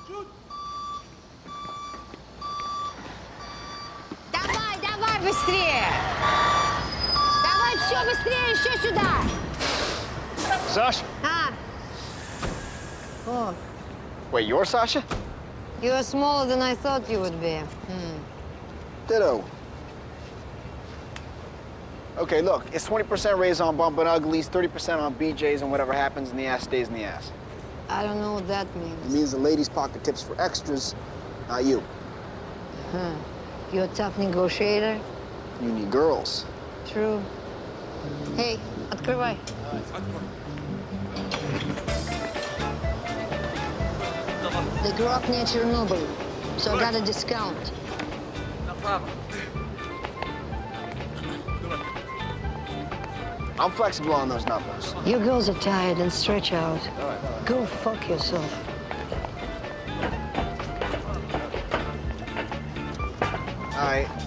Давай, давай, быстрее! Давай, все, быстрее, еще сюда! Sasha? А? О, Wait, you're Sasha? you're smaller than I thought you would be. Ditto. Okay, look, it's 20% raise on bumping uglies, 30% on BJs, and whatever happens in the ass stays in the ass. I don't know what that It means. means the ladies pocket tips for extras, not you. Huh. You're a tough negotiator? You need girls. True. Hey, открывай. They grew up near Chernobyl, so I got a discount. I'm flexible on those numbers. You girls are tired and stretch out. Go fuck yourself. All right.